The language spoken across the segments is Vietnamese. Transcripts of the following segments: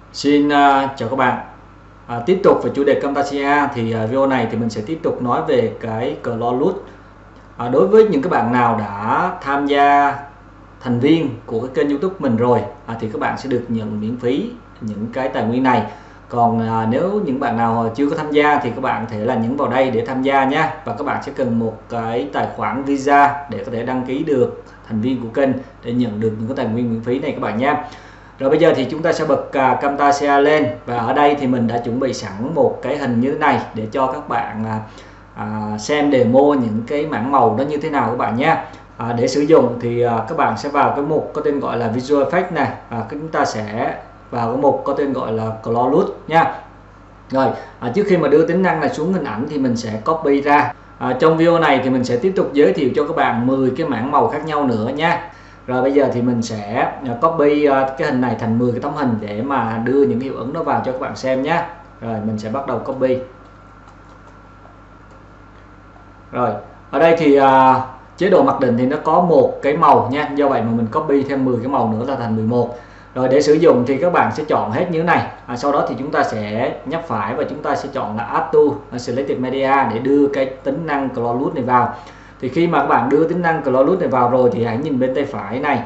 Xin chào các bạn. Tiếp tục về chủ đề Camtasia thì video này thì mình sẽ tiếp tục nói về cái Cloud. Đối với những các bạn nào đã tham gia thành viên của cái kênh YouTube mình rồi thì các bạn sẽ được nhận miễn phí những cái tài nguyên này. Còn nếu những bạn nào chưa có tham gia thì các bạn có thể là nhấn vào đây để tham gia nhé. Và các bạn sẽ cần một cái tài khoản Visa để có thể đăng ký được thành viên của kênh để nhận được những cái tài nguyên miễn phí này các bạn nhé. Rồi bây giờ thì chúng ta sẽ bật Camtasia lên, và ở đây thì mình đã chuẩn bị sẵn một cái hình như thế này để cho các bạn xem demo những cái mảng màu đó như thế nào các bạn nhé. Để sử dụng thì các bạn sẽ vào cái mục có tên gọi là Visual Effects này, chúng ta sẽ vào cái mục có tên gọi là Cloud nha. Rồi trước khi mà đưa tính năng này xuống hình ảnh thì mình sẽ copy ra. Trong video này thì mình sẽ tiếp tục giới thiệu cho các bạn 10 cái mảng màu khác nhau nữa nha. Rồi bây giờ thì mình sẽ copy cái hình này thành 10 cái tấm hình để mà đưa những hiệu ứng đó vào cho các bạn xem nhé. Rồi mình sẽ bắt đầu copy. Rồi ở đây thì chế độ mặc định thì nó có một cái màu nha, do vậy mà mình copy thêm 10 cái màu nữa là thành 11. Rồi để sử dụng thì các bạn sẽ chọn hết như thế này. Sau đó thì chúng ta sẽ nhấp phải và chúng ta sẽ chọn là Add to Selected Media để đưa cái tính năng Cloud này vào. Thì khi mà các bạn đưa tính năng Cloud này vào rồi thì hãy nhìn bên tay phải này,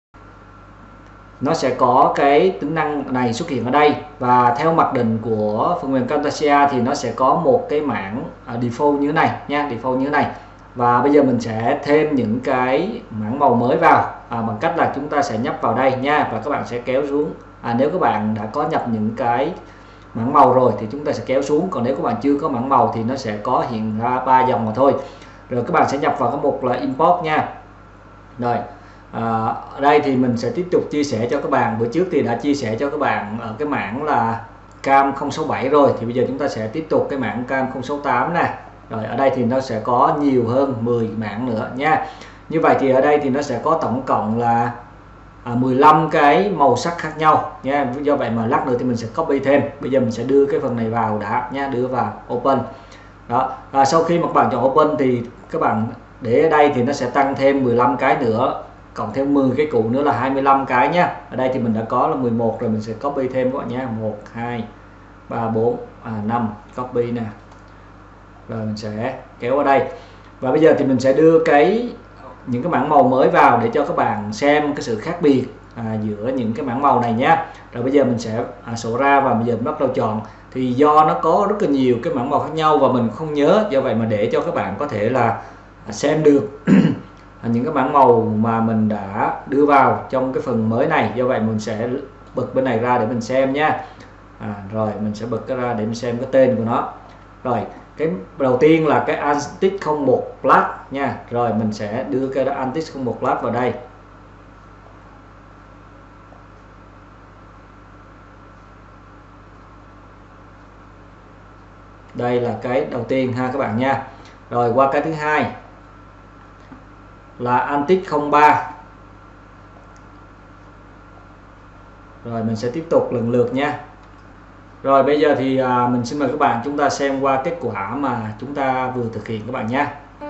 nó sẽ có cái tính năng này xuất hiện ở đây, và theo mặc định của phần mềm Camtasia thì nó sẽ có một cái mảng default như thế này nha, default như thế này. Và bây giờ mình sẽ thêm những cái mảng màu mới vào bằng cách là chúng ta sẽ nhấp vào đây nha, và các bạn sẽ kéo xuống. Nếu các bạn đã có nhập những cái mảng màu rồi thì chúng ta sẽ kéo xuống, còn nếu các bạn chưa có mảng màu thì nó sẽ có hiện ra 3 dòng mà thôi. Rồi các bạn sẽ nhập vào cái mục là import nha. Rồi ở đây thì mình sẽ tiếp tục chia sẻ cho các bạn. Bữa trước thì đã chia sẻ cho các bạn ở cái mảng là cam 067 rồi, thì bây giờ chúng ta sẽ tiếp tục cái mảng cam 068 nè. Rồi ở đây thì nó sẽ có nhiều hơn 10 mảng nữa nha. Như vậy thì ở đây thì nó sẽ có tổng cộng là 15 cái màu sắc khác nhau nha. Do vậy mà lát nữa thì mình sẽ copy thêm. Bây giờ mình sẽ đưa cái phần này vào đã nha, đưa vào open. Đó, sau khi mà các bạn chọn open thì các bạn để ở đây thì nó sẽ tăng thêm 15 cái nữa, cộng thêm 10 cái cụm nữa là 25 cái nhá. Ở đây thì mình đã có là 11 rồi, mình sẽ copy thêm các bạn nhé. 1 2 3 4 5 copy nè. Rồi mình sẽ kéo ở đây. Và bây giờ thì mình sẽ đưa những cái mảng màu mới vào để cho các bạn xem cái sự khác biệt giữa những cái mảng màu này nhé. Rồi bây giờ mình sẽ sổ ra và bây giờ mình bắt đầu chọn. Thì do nó có rất là nhiều cái mảng màu khác nhau và mình không nhớ, do vậy mà để cho các bạn có thể là xem được những cái mảng màu mà mình đã đưa vào trong cái phần mới này, do vậy mình sẽ bật bên này ra để mình xem nha. Rồi mình sẽ bật cái ra để mình xem cái tên của nó. Rồi cái đầu tiên là cái Antic 01 Plus nha. Rồi mình sẽ đưa cái Antic 01 Plus vào đây. Đây là cái đầu tiên ha các bạn nha. Rồi qua cái thứ hai là Antic 03. Rồi mình sẽ tiếp tục lần lượt nha. Rồi bây giờ thì mình xin mời các bạn chúng ta xem qua kết quả mà chúng ta vừa thực hiện các bạn nhé.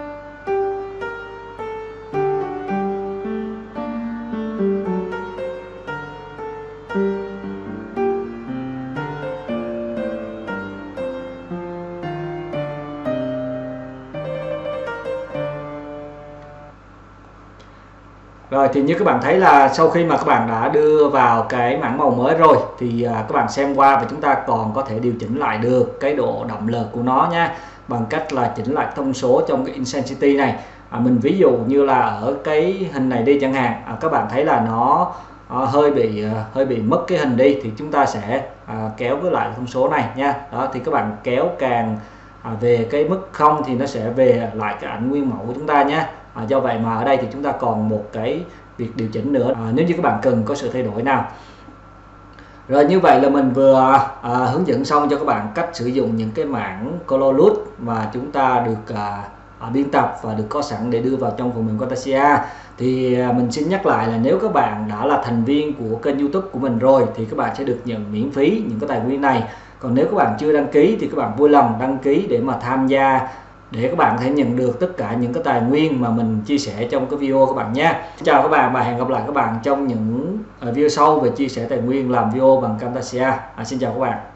Rồi thì như các bạn thấy là sau khi mà các bạn đã đưa vào cái mảng màu mới rồi thì các bạn xem qua và chúng ta còn có thể điều chỉnh lại được cái độ đậm lờ của nó nha, bằng cách là chỉnh lại thông số trong cái intensity này. Mình ví dụ như là ở cái hình này đi chẳng hạn, các bạn thấy là nó hơi bị mất cái hình đi, thì chúng ta sẽ kéo với lại thông số này nha. Đó thì các bạn kéo càng về cái mức 0 thì nó sẽ về lại cái ảnh nguyên mẫu của chúng ta nhé. Do vậy mà ở đây thì chúng ta còn một cái việc điều chỉnh nữa nếu như các bạn cần có sự thay đổi nào. Rồi như vậy là mình vừa hướng dẫn xong cho các bạn cách sử dụng những cái mảng Cloud mà chúng ta được biên tập và được có sẵn để đưa vào trong phần mềm Camtasia. Thì mình xin nhắc lại là nếu các bạn đã là thành viên của kênh YouTube của mình rồi thì các bạn sẽ được nhận miễn phí những cái tài nguyên này. Còn nếu các bạn chưa đăng ký thì các bạn vui lòng đăng ký để mà tham gia để các bạn có thể nhận được tất cả những cái tài nguyên mà mình chia sẻ trong cái video các bạn nha. Chào các bạn và hẹn gặp lại các bạn trong những video sau về chia sẻ tài nguyên làm video bằng Camtasia. Xin chào các bạn.